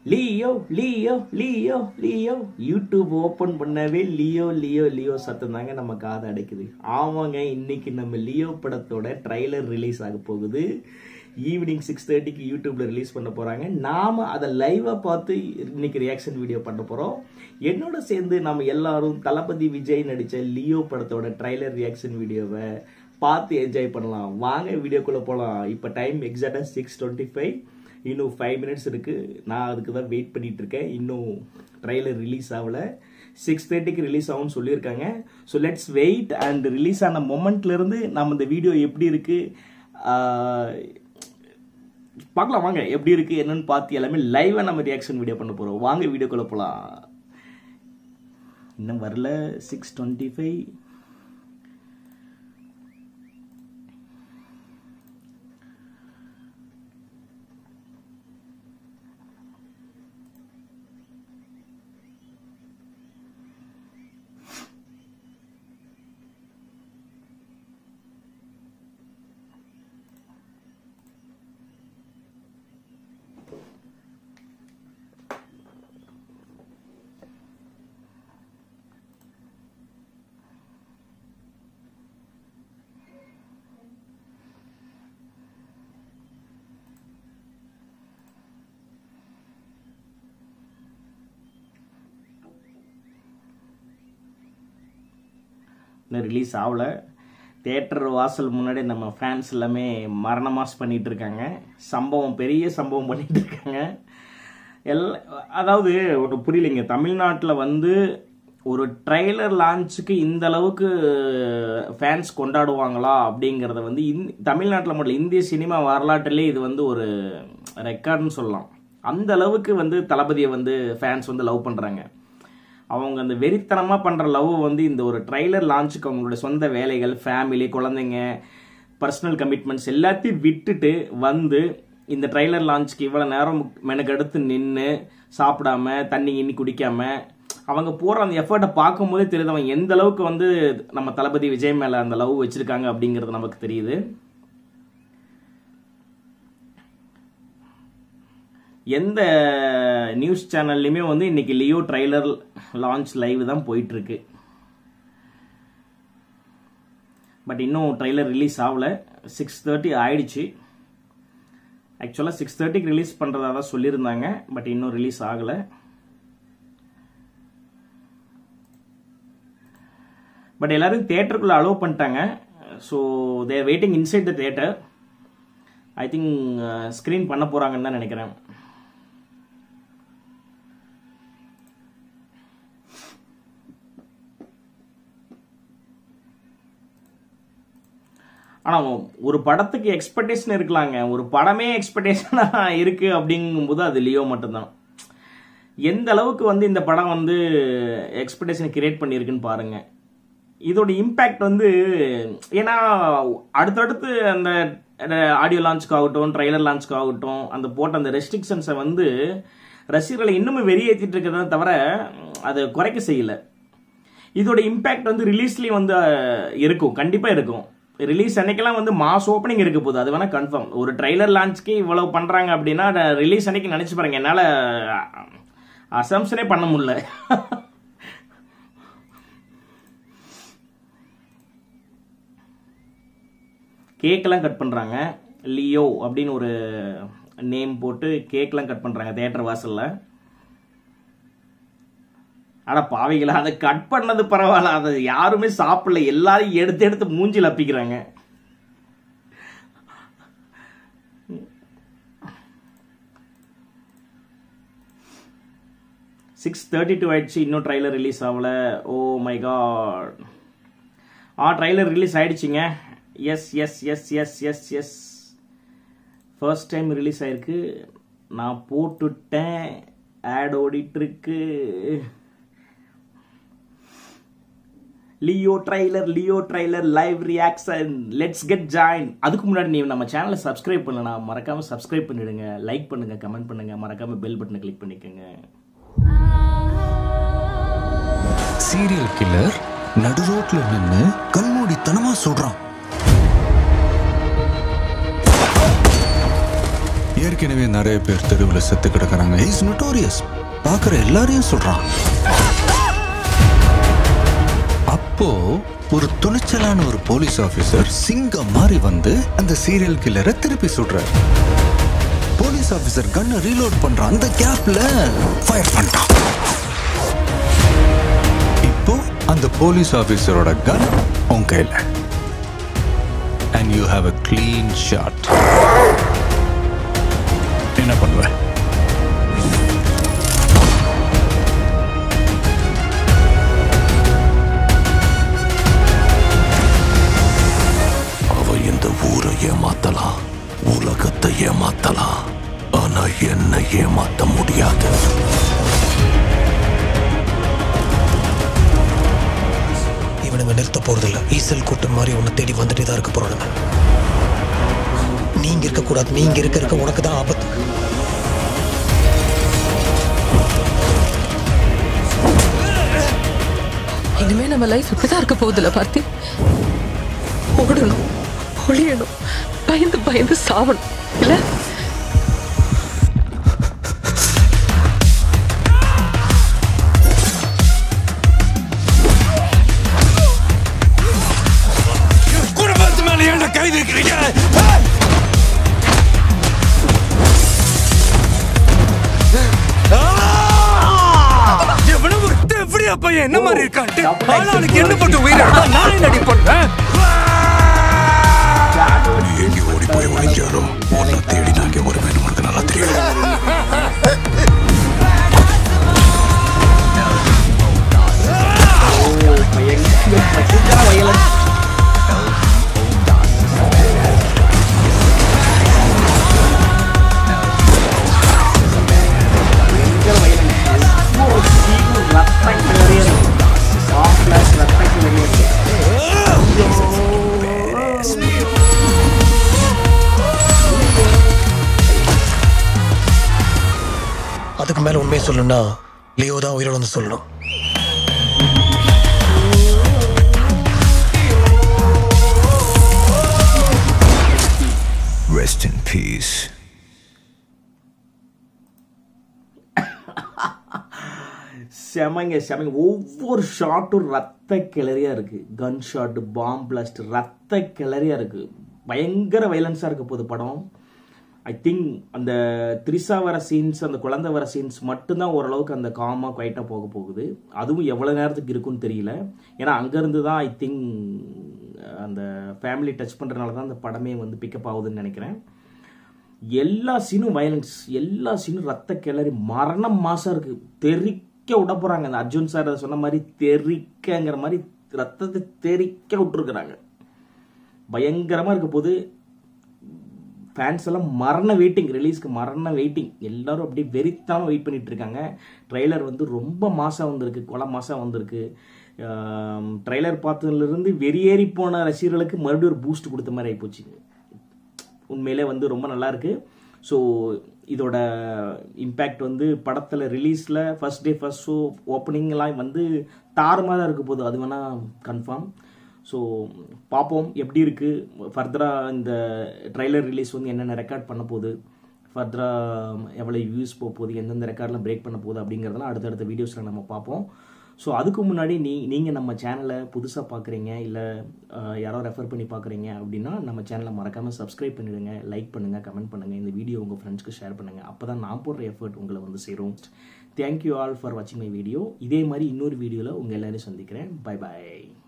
Leo Leo Leo Leo YouTube open பண்ணவே Leo Leo Leo சத்தம் தாங்க நம்ம காதை அடைக்குது. ஆமாங்க, இன்னைக்கு நம்ம லியோ படத்தோட ட்ரைலர் ரிலீஸ் ஆக போகுது. ஈவினிங் 6:30க்கு யூடியூப்ல ரிலீஸ் பண்ண போறாங்க. நாம அதை லைவா பார்த்து இன்னைக்கு ரியாக்ஷன் வீடியோ பண்ண போறோம். என்னோட சேர்ந்து நம்ம எல்லாரும் தளபதி விஜய் நடிச்ச லியோ படத்தோட ட்ரைலர் ரியாக்ஷன் வீடியோவை பார்த்து என்ஜாய் பண்ணலாம். வாங்க வீடியோக்குள்ள போலாம். இப்போ டைம் எக்ஸாக்டா 6:25. இன்னும் 5 minutes இருக்கு. நான் அதுக்கு தான் வெயிட் பண்ணிட்டு இருக்கேன். இன்னும் ட்ரைலர் ரிலீஸ் ஆகல. 6:30க்கு ரிலீஸ் ஆகும்னு சொல்லியிருக்காங்க. So let's wait. And release ஆன மொமெண்ட்ல இருந்து நம்ம இந்த வீடியோ எப்படி இருக்கு பார்க்கலாம். வாங்க எப்படி இருக்கு என்னன்னு பார்த்து எல்லாமே லைவா நம்ம ரியாக்ஷன் வீடியோ பண்ண போறோம். வாங்க வீடியோக்குள்ள போலாம். இன்னும் வரல. 6:25. ரிலீஸ் ஆகல. தியேட்டர் வாசல் முன்னாடி நம்ம ஃபேன்ஸ் எல்லாமே மரண மாஸ் பண்ணிட்டு இருக்காங்க. பெரிய சம்பவம் பண்ணிட்டு இருக்காங்க. அதாவது ஒரு புரியலைங்க, தமிழ்நாட்டில் வந்து ஒரு ட்ரைலர் லான்ச்சுக்கு இந்த அளவுக்கு ஃபேன்ஸ் கொண்டாடுவாங்களா அப்படிங்கிறத வந்து தமிழ்நாட்டில் மட்டும் இந்திய சினிமா வரலாற்றிலே இது வந்து ஒரு ரெக்கார்டுன்னு சொல்லலாம். அந்த அளவுக்கு வந்து தளபதியை வந்து ஃபேன்ஸ் வந்து லவ் பண்ணுறாங்க. அவங்க அந்த வெறித்தனமாக பண்ணுற லவ் வந்து இந்த ஒரு ட்ரைலர் லான்ச்சுக்கு அவங்களுடைய சொந்த வேலைகள், ஃபேமிலி, குழந்தைங்க, பர்சனல் கமிட்மெண்ட்ஸ் எல்லாத்தையும் விட்டுட்டு வந்து இந்த ட்ரைலர் லான்ச்சுக்கு இவ்வளோ நேரம் மெனக்கெடுத்து நின்று சாப்பிடாம தண்ணி இன்னி குடிக்காம அவங்க போகிற அந்த எஃபர்ட்டை பார்க்கும்போதே தெரியுது அவங்க எந்த அளவுக்கு வந்து நம்ம தளபதி விஜய் மேலே அந்த லவ் வச்சுருக்காங்க அப்படிங்கிறது நமக்கு தெரியுது. எந்த நியூஸ் சேனல்லையுமே வந்து இன்னைக்கு லியோ ட்ரைலர் லான்ச் லைவ் தான் போயிட்டு இருக்கு. பட் இன்னும் ட்ரைலர் ரிலீஸ் ஆகல. 6:30 ஆயிடுச்சு. ஆக்சுவலாக 6:30க்கு ரிலீஸ் பண்ணுறதா தான் சொல்லியிருந்தாங்க. பட் இன்னும் ரிலீஸ் ஆகலை. பட் எல்லாரும் தியேட்டருக்குள்ளே அலோவ் பண்ணிட்டாங்க. So there waiting inside the theatre. I think screen பண்ண போகிறாங்கன்னு தான் நினைக்கிறேன். ஆனால் ஒரு படத்துக்கு எக்ஸ்பெக்டேஷன் இருக்கலாங்க. ஒரு படமே எக்ஸ்பெக்டேஷனாக இருக்குது அப்படிங்கும்போது அது லியோ மட்டும்தான். எந்த அளவுக்கு வந்து இந்த படம் வந்து எக்ஸ்பெக்டேஷனை கிரியேட் பண்ணியிருக்குன்னு பாருங்கள். இதோட இம்பேக்ட் வந்து ஏன்னா அடுத்தடுத்து அந்த ஆடியோ லான்ச்சுக்கு ஆகட்டும், ட்ரைலர் லான்ச்சுக்கு ஆகட்டும், அந்த போட்ட அந்த ரெஸ்ட்ரிக்ஷன்ஸை வந்து ரசிகர்களை இன்னமும் வெறியேற்றிட்டு இருக்கிறத தவிர அதை குறைக்க செய்யலை. இதோட இம்பேக்ட் வந்து ரிலீஸ்லேயும் வந்து இருக்கும், கண்டிப்பாக இருக்கும். ரிலீஸ் அன்னைக்கெல்லாம் வந்து மாஸ் ஓப்பனிங் இருக்க போகுது, அது வேணா கன்ஃபார்ம். ஒரு ட்ரைலர் லான்ச்சுக்கு இவ்வளவு பண்றாங்க அப்படின்னா ரிலீஸ் அன்னைக்கு நினைச்சு பாருங்க. என்னால அசம்ஷனே பண்ண முடியல. கேக்கெல்லாம் கட் பண்றாங்க. லியோ அப்படின்னு ஒரு நேம் போட்டு கேக்கெல்லாம் கட் பண்றாங்க தியேட்டர் வாசல்ல. ஆனா பாவிகளா, அதை கட் பண்ணது பரவாயில்ல, அதை யாருமே சாப்பிடல. எல்லாரும் எடுத்து மூஞ்சில் அப்பிக்கிறாங்க. $6:32 ஆயிடுச்சு. இன்னும் ட்ரைலர் ரிலீஸ் ஆகல. Oh my God. Trailer release ஆயிடுச்சுங்க. எஸ் ஃபர்ஸ்ட் டைம் ரிலீஸ் ஆயிருக்கு. நான் போட்டுட்டேன். ஆட் ஓடிட்டு இருக்கு. Leo trailer live reaction. Let's get join. அதுக்கு முன்னாடி நீ நம்ம சேனலை சப்ஸ்கிரைப் பண்ணலனா மறக்காம சப்ஸ்கிரைப் பண்ணிடுங்க. லைக் பண்ணுங்க, கமெண்ட் பண்ணுங்க, மறக்காம பெல் பட்டனை கிளிக் பண்ணிக்கோங்க. சீரியல் கில்லர் நடு ரோட்ல நின்னு கண்மூடித்தனமா சொல்றான். ஏற்கனவே நிறைய பேர் தெருவில் செத்து கிடக்குறாங்க. Is notorious. பார்க்குற எல்லாரையும் சொல்றான். அப்போ ஒரு துணிச்சலான ஒரு போலீஸ் ஆபீசர் சிங்கம் மாதிரி வந்து அந்த சீரியல் கில்லரை திருப்பி சுடுறார். போலீஸ் ஆபீசர் கன்னை ரீலோட் பண்றான். அந்த கேப்ல ஃபயர் பண்ணிட்டான். இப்போ அந்த போலீஸ் ஆபீசரோட கன் உன் கையில. And you have a clean shot. என்ன பண்ணுவ? அவ இந்த ஊரை ஏமாத்தலாம், உலகத்தை ஏமாத்தலாம், ஆனா என்ன ஏமாத்த முடியாது. இவனுங்க நிறுத்த போறதில்ல. ஈசல் கூட்டம் மாதிரி உன்னை தேடி வந்துட்டே தான் இருக்க போறானுங்க. நீங்க இருக்க கூடாது. நீங்க இருக்க உனக்கு தான் ஆபத்து. இனிமே நம்ம லைஃப் இப்படிதான் இருக்க போகுதுல பார்த்தி. ஓடணும், ஒளியணும், பயந்து பயந்து சாவணும் இல்ல? குடும்பத்து மேல என்ன கை வைக்கிறீங்க? பையன் என்ன மாதிரி இருக்கான்ட்டு ஆளாளுக்கு என்ன போட்டு உயிரிழந்தா நான் என்னடி பண்றேன்? நீ எங்கே ஓடி போய் ஒளிஞ்சாலும் உன்னை தேடி நாங்க வருவேன். உனக்கு நல்லா தெரியும். அதுக்கு மேல உண்மையை சொல்லணும்னா லியோ தான் உயிரோட சொல்லணும். Rest in peace. செமங்க செமங்க. ஒவ்வொரு ஷாட்டும் ரத்த கிளறியா இருக்கு. கன் ஷாட், பாம் பிளாஸ்ட், ரத்த கிளறியா இருக்கு. பயங்கர வைலன்ஸா இருக்க போகுது படம். ஐ திங்க் அந்த த்ரிஷா வர சீன்ஸ், அந்த குழந்தை வர சீன்ஸ் மட்டும்தான் ஓரளவுக்கு அந்த காமா குவைட்டா போக போகுது. அதுவும் எவ்வளவு நேரத்துக்கு இருக்குன்னு தெரியல. ஏன்னா அங்கிருந்து தான் ஐ திங்க் அந்த ஃபேமிலி டச் பண்றதுனால தான் அந்த படமே வந்து பிக்கப் ஆகுதுன்னு நினைக்கிறேன். எல்லா சீனும் வயலன்ஸ், எல்லா சீனும் ரத்த கிளறி மரணம் மாசம் இருக்கு. தெறிக்க விட போறாங்க. அந்த அர்ஜுன் சார் சொன்ன மாதிரி தெறிக்கங்கிற மாதிரி ரத்தத்தை தெறிக்க விட்டுருக்குறாங்க. பயங்கரமா இருக்க போது. ஃபேன்ஸ் எல்லாம் மரண வெயிட்டிங், ரிலீஸ்க்கு மரண வெயிட்டிங். எல்லாரும் அப்படியே வெறித்தாம வெயிட் பண்ணிட்டு இருக்காங்க. ட்ரெய்லர் வந்து ரொம்ப மாசம் வந்திருக்கு, கொலை மாசம் வந்திருக்கு. ட்ரெய்லர் பார்த்ததுலேருந்து வெறியேறி போன ரசிகர்களுக்கு மறுபடியும் ஒரு பூஸ்ட் கொடுத்த மாதிரி ஆகிப்போச்சு. உண்மையிலே வந்து ரொம்ப நல்லா இருக்கு. ஸோ இதோட இம்பேக்ட் வந்து படத்தில் ரிலீஸில் ஃபர்ஸ்ட் டே ஃபர்ஸ்ட் ஷோ ஓப்பனிங்லாம் வந்து தாறுமாறாக தான் இருக்க போகுது. அது வேணால் கன்ஃபார்ம். ஸோ பார்ப்போம் எப்படி இருக்குது ஃபர்தராக. இந்த ட்ரைலர் ரிலீஸ் வந்து என்னென்ன ரெக்கார்ட் பண்ண போகுது, ஃபர்தராக எவ்வளோ வியூஸ் போக போகுது, எந்தெந்த ரெக்கார்ட்லாம் பிரேக் பண்ண போகுது அப்படிங்கிறதெல்லாம் அடுத்தடுத்த வீடியோஸில் நம்ம பார்ப்போம். ஸோ அதுக்கு முன்னாடி நீங்கள் நம்ம சேனலை புதுசாக பார்க்குறீங்க, இல்லை யாரோ ரெஃபர் பண்ணி பார்க்குறீங்க அப்படின்னா நம்ம சேனலை மறக்காமல் சப்ஸ்கிரைப் பண்ணிவிடுங்க, லைக் பண்ணுங்கள், கமெண்ட் பண்ணுங்கள், இந்த வீடியோ உங்கள் ஃப்ரெண்ட்ஸ்க்கு ஷேர் பண்ணுங்கள். அப்போ தான் நான் போடுற எஃபர்ட் உங்களை வந்து சேரும். தேங்க்யூ ஆல் ஃபார் வாட்சிங் மை வீடியோ. இதே மாதிரி இன்னொரு வீடியோவில் உங்கள் எல்லோரும் சந்திக்கிறேன். பை பாய்.